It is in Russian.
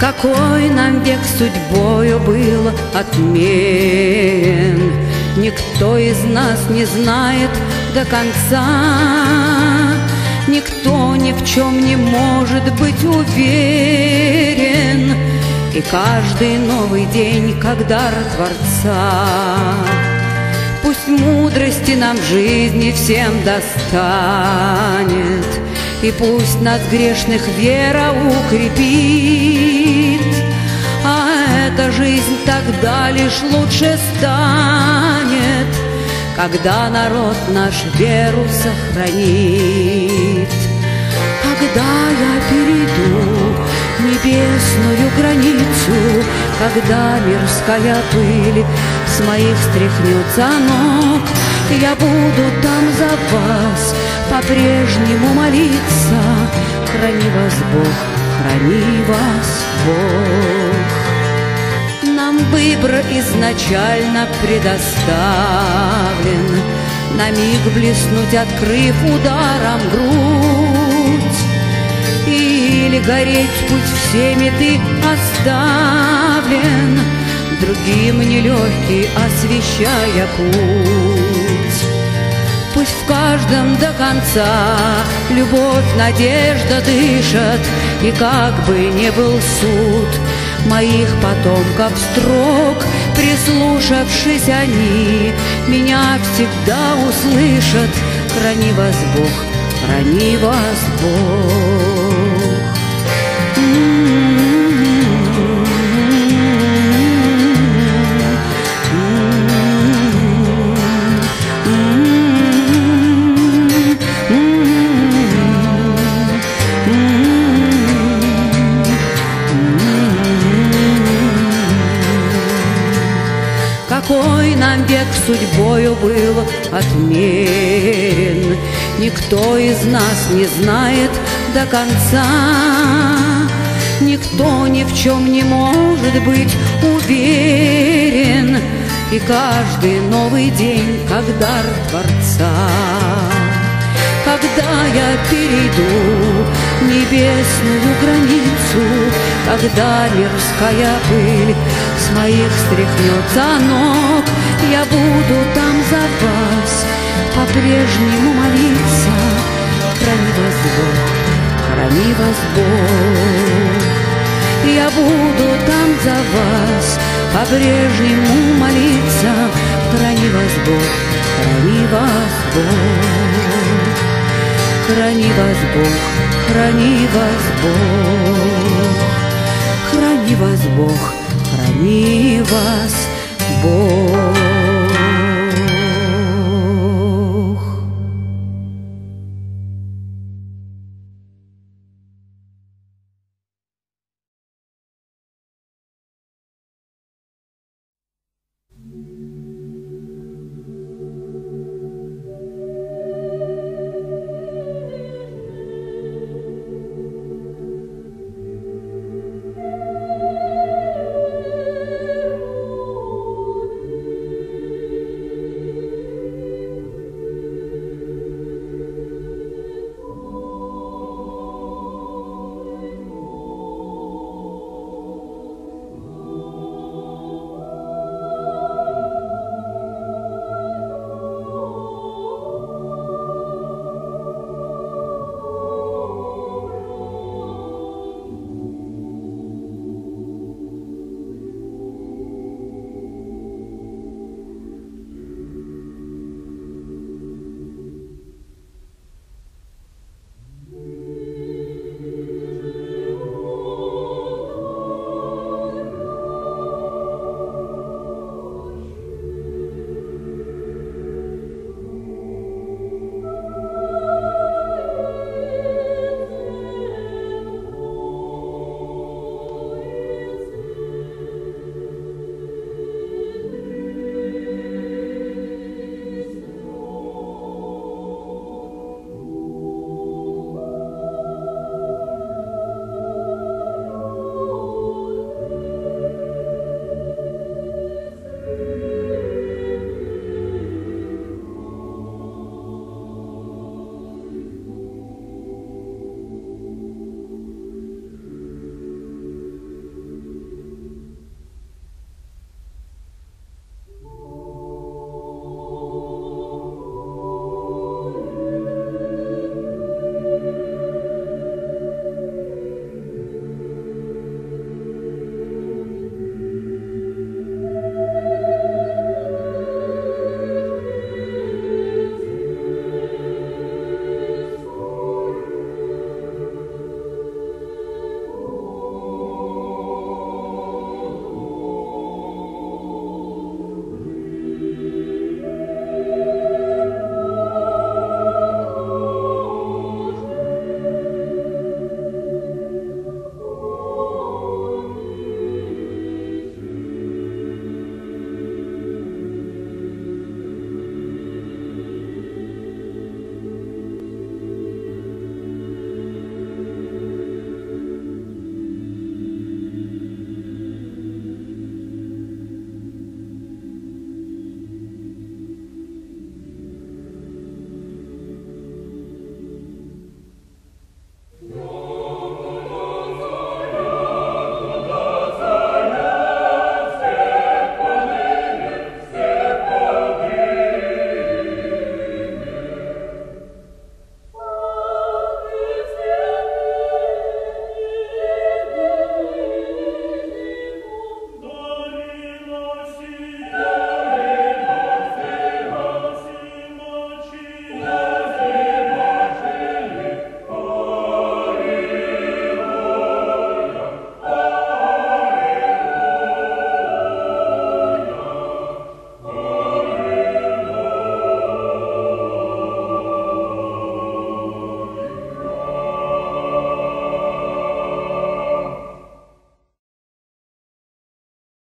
Какой нам век судьбою был отмерен, никто из нас не знает до конца. Никто ни в чем не может быть уверен, и каждый новый день как дар Творца. Пусть мудрости нам в жизни всем достанет, и пусть нас грешных вера укрепит, а эта жизнь тогда лишь лучше станет, когда народ наш веру сохранит. Когда я перейду небесную границу, когда мирская пыль с моих стряхнется ног, я буду там за вас по-прежнему молиться. Храни вас Бог, храни вас Бог. Нам выбор изначально предоставлен, на миг блеснуть, открыв ударом грудь, или гореть путь всеми ты оставлен, другим нелегкий освещая путь. Пусть в каждом до конца любовь, надежда дышат, и как бы ни был суд моих потомков строг, прислушавшись они, меня всегда услышат. Храни вас Бог, храни вас Бог. Какой нам век судьбою был отмерен, никто из нас не знает до конца. Никто ни в чем не может быть уверен, и каждый новый день как дар Творца. Когда я перейду небесную границу, когда мирская пыль с моих стряхнется ног, я буду там за вас по-прежнему молиться. Храни вас Бог, храни вас Бог. Я буду там за вас по-прежнему молиться. Храни вас Бог, храни вас Бог. Храни вас Бог, храни вас Бог. Храни вас Бог, храни вас Бог.